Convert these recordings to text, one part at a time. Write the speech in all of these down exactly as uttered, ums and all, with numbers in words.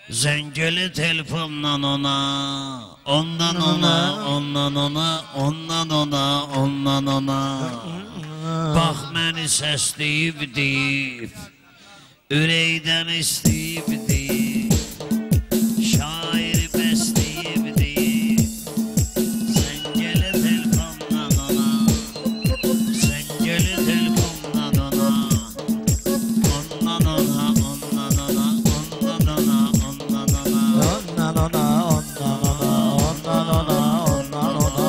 Zengeli telefondan ona, ondan ona, ondan ona, ondan ona, ondan ona. Bax məni səsləyib deyib, ürəkdən istəyib deyib, şairi bəsləyib deyib. Zengeli telefondan ona, zengeli telefondan ona, ondan ona, ondan ona, ondan ona, ondan ona, ondan ona, ondan ona, ondan ona, ondan ona.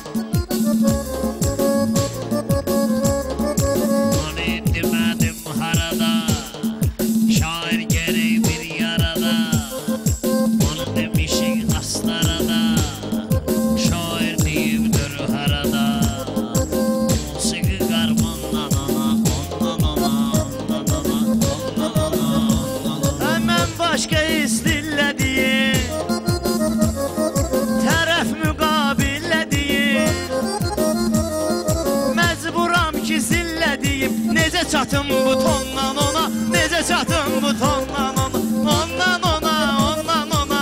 Onu demədim harada, şair gerek bir yarada. Onu demişik astarada, şair deyibdir harada. Musiki qarmandan ona, ondan ona, ondan ona, ondan ona, ondan ona. Hemen başka istillədiyin, tərəf müqabillədiyin. Məcburam ki zillədiyim, necə çatım bu tondan ona, necə çatım bu tondan ona, ondan ona, ondan ona.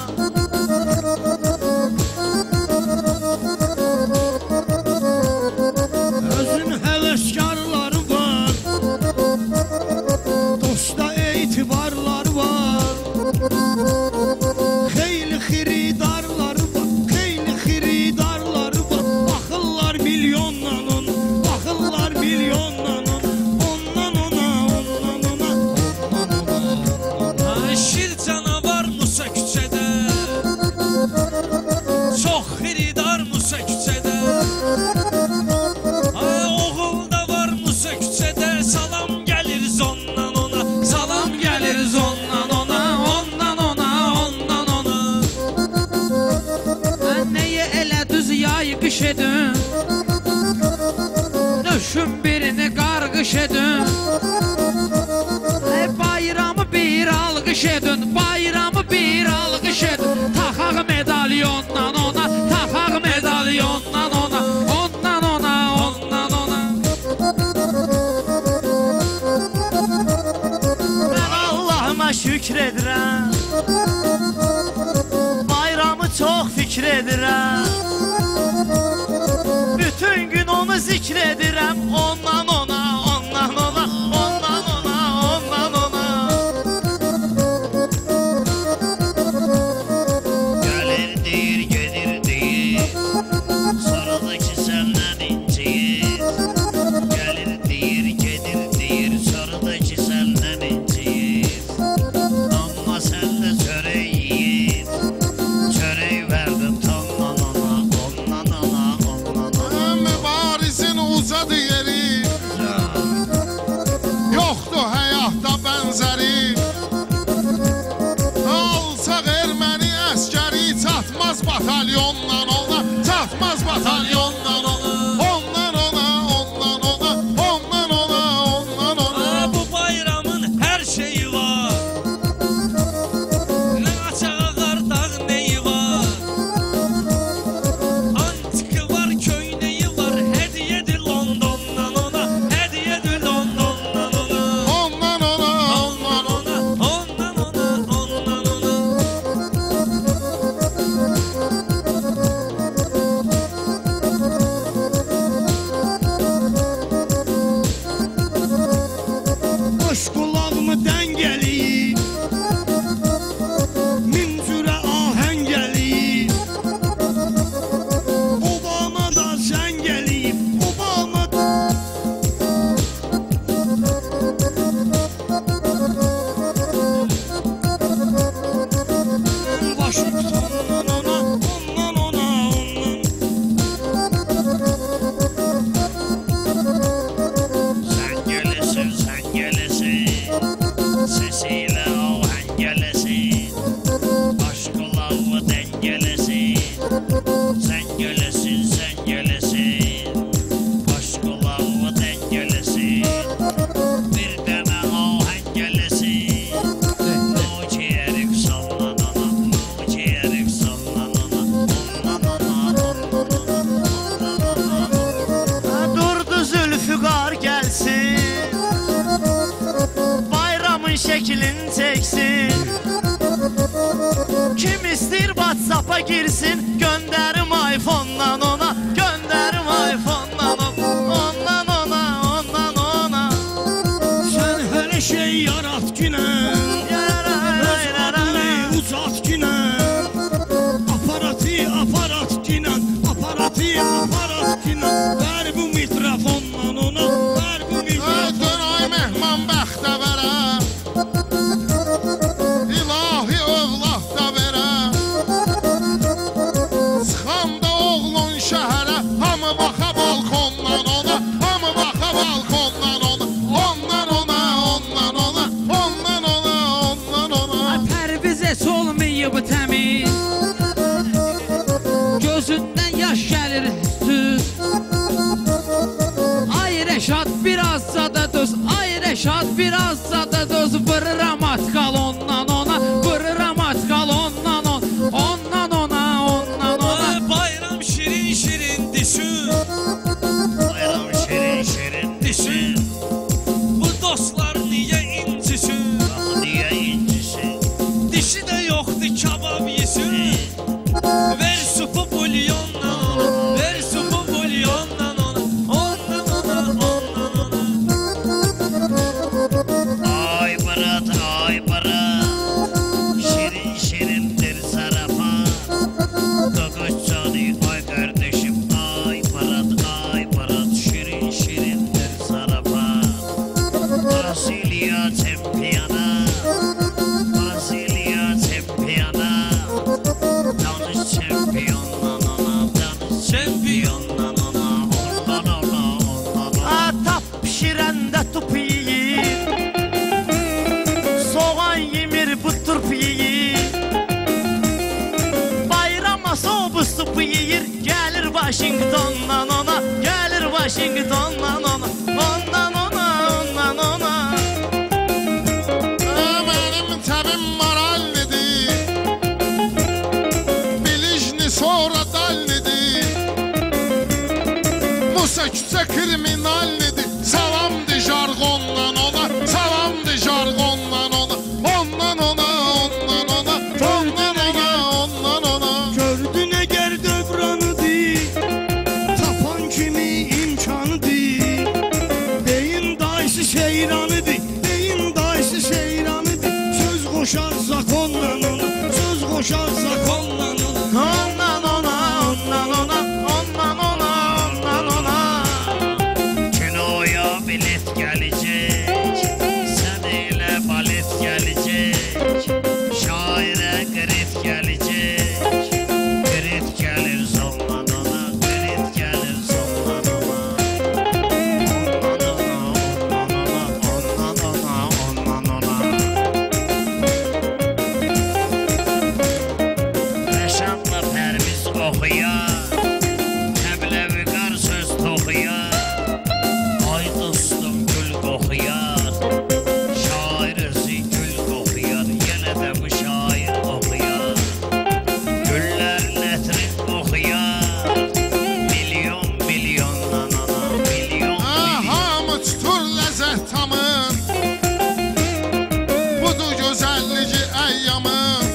Özün həvəskarları var, dosta etibarlar var. Xeyli xiridarları var, xeyli xiridarları var. Baxırlar milyonla on, baxırlar milyonla on. Ondan ona, ondan ona, ondan ona. Şir canavar Musa küçədə, çox xiridar Musa küçədə. Ay, oğul da var Musa küçədə, salam gəlir zondan ona, salam gəlir zondan ona, ondan ona, ondan ona. Anneye elə düz yay qış edin, nöşün birini qarqış edin. Ey bayramı bir alqış edin, bayramı bir alqış edin. Taxaq medalyondan ona, taxaq medalyondan ona, ondan ona, ondan ona. Mən Allahıma şükr edirəm, bayramı çox fikir edirəm. Bütün gün onu zikr edirəm, ondan ona, ondan ona, ondan ona, ondan ona. Gelir deyir, gedir deyir, sonra da ki səndən inciyir. Gelir deyir, gedir deyir, sonra da ki səndən inciyir. Amma sən də çörək yiyir, çörək verdin tondan ona, ondan ona, ondan ona. Mübarizin uzadı yeri, yoktu həyatda bənzəri. Alsaq erməni əskəri, çatmaz batalyondan ona, çatmaz batalyondan ona. Ondan ona, ondan ona, ondan ona, ondan ona. Aa, bu bayramın hər şeyi var, nə açağa qardaq neyi var. Antikı var, köynəyi var, hədiyyədir Londondan ona, hədiyyədir Londondan ona. Ondan ona, ondan ona. Ondan ona, ondan ona. Boş qulağımı dəngəliyib, min cürə ahəngəliyib. Obama da zəngəliyib, Obama da. Mən Washingtondan ona, ondan ona, ondan. Sen gelesin, sen gelesin, sesiyle ahen gelesin, baş kulağı dengelesin. Sen gelesin, sen gelesin, baş kulağı dengelesin. Bir dene ahen gelesin, o ciğerik sallanana, o ciğerik sallanana, ondan ona, ondan ona, ondan ona. Durdu Zülfüqar gəlsin, bayramın şəklini çəksin. Kim istir WhatsApp'a girsin, gönderim iPhone'dan ona, gönderim iPhone'dan ona, ondan ona, ondan ona. Sen her şey yarat güne, öz adını uzat güne. Aparatı aparat güne, aparatı aparat güne. Ver bu mikrofondan ona, ver bu mikrofon. Dön ay mehman bəxtə verə, ilahi övlad da verə. Çıxanda oğlun şəhərə, hamı baxa balkondan ona, hamı baxa balkondan ona. Ondan ona, ondan ona, ondan ona, ondan ona. Pərviz heç olmayıb təmiz, gözündən yaş gəlir düz. Ay Rəşad birazca da düz, ay Rəşad birazca da düz. Vırıram atkal ondan ona, vırıram atkal ondan ona, ondan ona, ondan ona. Ay bayram şirin şirin düşün, Bayram şirin şirin düşün. Bu dostlar niye incisin? Bak niye incisi? Dişi de yoktu kebap yesin. Ver supu bulyonla ona, ver supu bulyonla ona. Ondan ona, ondan ona. Ay Berat, ay Berat, şirin şirindir zarafat. Kokoş canı ay kardeşim, ay Berat, ay Berat, şirin şirindir zarafat. Brasilia çempiyona, Brasilia çempiyona. Danış çempiyondan ona, danış çempiyondan ona, ondan ona, ondan ona. A tap pişirəndə tup yeyir, soğan yemir bu turp yeyir. Bayrama sobus tup yeyir, gəlir Washingtondan ona, gəlir Washingtondan ona, ondan ona, ondan ona. Mənim təbim morallidir, bilijni sonra dallidir. Musa küçə kriminallidir, salamdı jargondan ona, salamdı jargondan ona. Ondan ona, ondan ona, ondan ona, ondan ona. Gördün eğer dövranıdır, tapan kimi imkanıdır. Beyin dayısı seyranıdır, beyin dayısı seyranıdır. Söz koşar zakonla ona, söz koşar zakonla ona. Ondan ona, ondan ona, ondan ona, ondan ona. Kinoya bilet gelecek, sen ile balet gelecek, şaire grit gelecek, grit gelir zonlan ona, grit gelir zonlan ona. Ondan ona, ondan ona, ondan ona, ondan ona. Reşatla Pərviz oxuya, Təbləvi qar söz toxuya. Ay dostum gül qoxuyar, şair özü gül qoxuyar, yenə də bu şair oxuyar. Güllərin ətrin oxuyar, milyon milyondan ana, milyon Ha, milyon. hamı tutur ləzzət tamın, budur gözəllici əyyamın.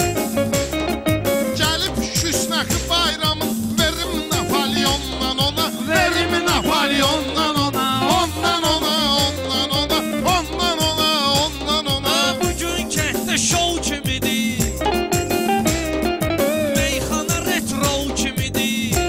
Gəlib küsnəki bayramın, verim Napolyondan ona, verim Napolyondan ona. Ondan ona, ondan ona, ondan ona, ondan ona. Bugün kənddə şov kimidir, meyxana retro kimidir.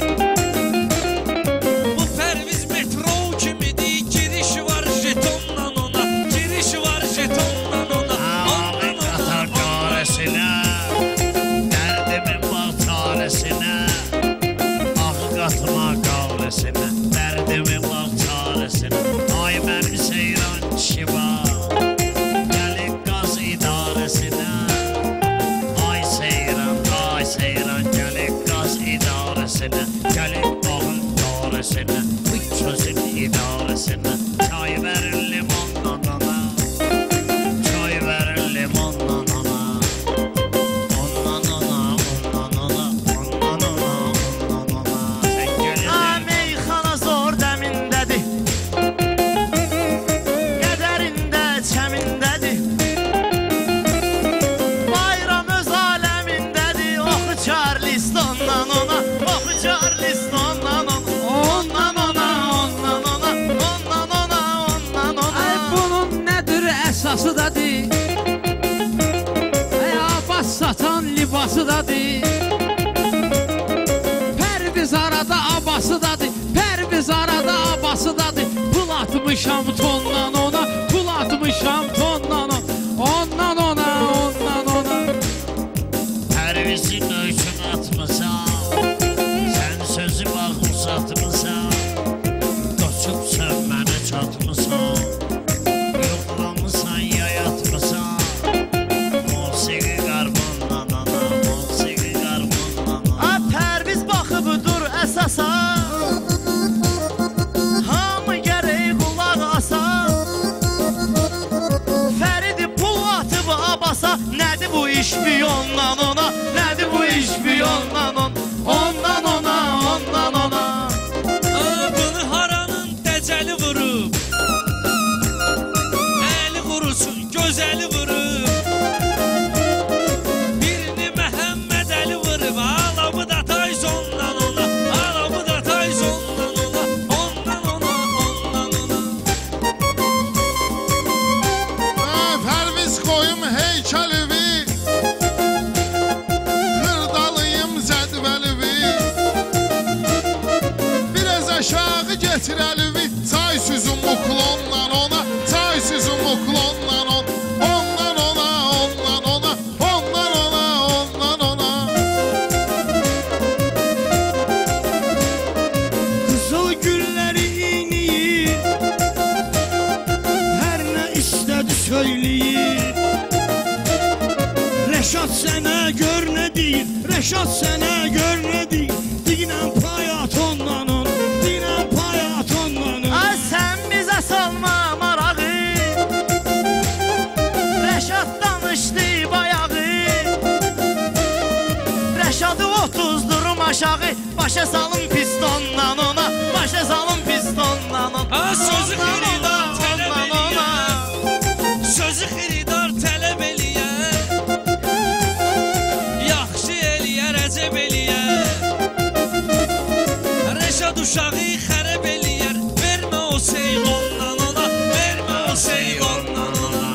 Bu Pərviz metro kimidir, giriş var jetonla ona, giriş var jetonla ona. Ağın qatar qarəsinə, dərdimin bağ çarəsinə. Ağ qatma qavləsinə, dərdimin bağ çarəsinə. Ay mənim seyran kişi var, gəlib qaz idarəsinə. Ay seyran, ay seyran, gəlib qaz idarəsinə. Gəlib bağın qarəsinə, bu sözün idarəsinə. Çay verin limondan ona, çay verin limondan ona. Ondan ona, ondan ona, ondan ona, ondan ona. Sən gəlin. A meyxana zor dəmindədir, qədərində çəmindədir. Bayram abasıdadır. Pərviz arada abasıdadır. Pərviz arada abasıdadır. Pul atmışam tondan ona, pul atmışam tondan ona. Ondan ona, ondan ona. Pərvizin öykün atmısan, sən sözü bax uzatmısan, qoçub sən mənə çatmısan, yoxlamısan ya yatmısan. Musiqi qarmondan ana, musiqi qarmondan ana. A Pərviz baxıb dur əsasa, hamı gərək qulaq asa. Fəridi pul atıb abasa, nədir bu iş biyondan ona, nədir bu iş biyondan ona. Ondan ona, ondan ona. Aa, bunu haranın dəcəli vurub, əli qurusun, gözəli vurub. Birini Məhəmməd Əli vurub, alamı da tayz ondan ona, alamı da tayz ondan ona, ondan ona, ondan ona. Pərviz qoyum heykəlivi, xırdalıyım zədvəlivi. Biraz aşağı getirəlivi, çay süzüm uklondan ona, çay süzüm uklondan ona. Ondan ona, ondan ona, ondan ona, ondan ona. Qızıl gülləri iniyir, hər nə istədi söyləyir. Rəşad sənə gör nə deyir, Rəşad sənə gör nə deyir. Dinən payat ondan on, dinən payat ondan on. Ay sən bizə salma marağı, Rəşad danışdı bayağı. Rəşadı otuzdurum aşağı, başa salın pistondan ona, başa salın pistondan ona. Aa, sözü xeridar tələb ondan ona. eləyər, sözü xeridar tələb eləyər. Yaxşı eləyər, əcəb eləyər. Rəşad uşağı xərəb eləyər, vermə o seyğondan ona, vermə o seyğondan ona.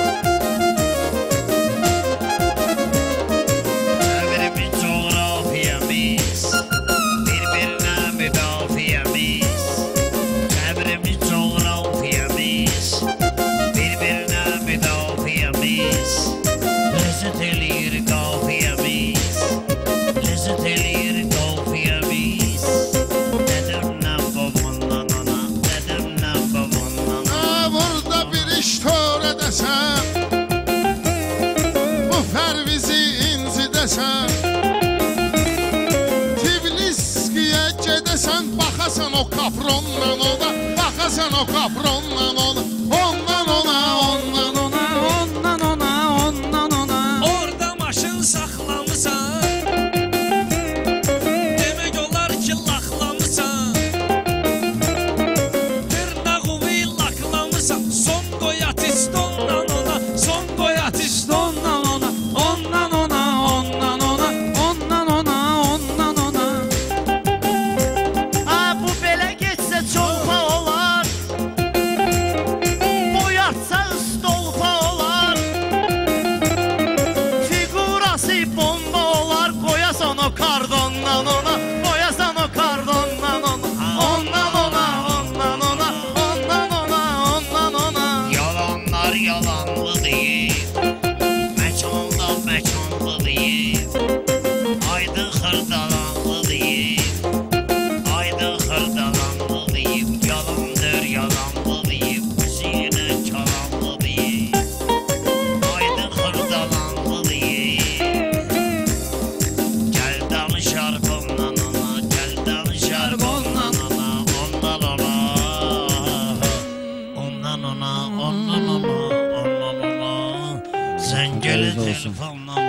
Əvrimiz, coğrafiyamiz, bir-birinə müdafiyamiz. Əvrimiz, coğrafiyamiz, bir-birinə müdafiyamiz. Ləzzət eləyir qafiyamiz, ləzzət eləyir qafiyamiz. Dədəmdən babamdan ana, dədəmdən babamdan ana. Burada bir iş törədəsən, bu Pərvizi incidəsən. Tifliskiyə gedəsən, baxasan o kaprondan ona, baxasan o kaprondan ona. Ondan ona, ondan ona. Ondan ona, ondan ona. Orada maşın saxlamısan, demək olar ki laxlamısan. Dırnağı laklamısan, son qoy atistondan ona, son qoy atistondan ona. Ondan ona, ondan ona, ondan ona, ondan ona. A bu belə getsə çolpa olar, boyatsa stolpa olar. Figurası bomba olar, qoyasan o kardondan ona, qoyasan o kardondan ona. Ondan ona, ondan ona, ondan ona, ondan ona. Yalanlar yalanlı deyil, məkanlar məkanlı deyil. Aydın xırdalanlı deyil, aydın xırdalanlı deyil. Yalandır yalanlı deyil, üzüyünə kalanlı deyil. Aydın xırdalanlı deyil. Gəl danışar bundan ona, gəl danışar bundan ona. Ondan ona, ondan ona, ondan ona, ondan ona. Sən gəl telefonla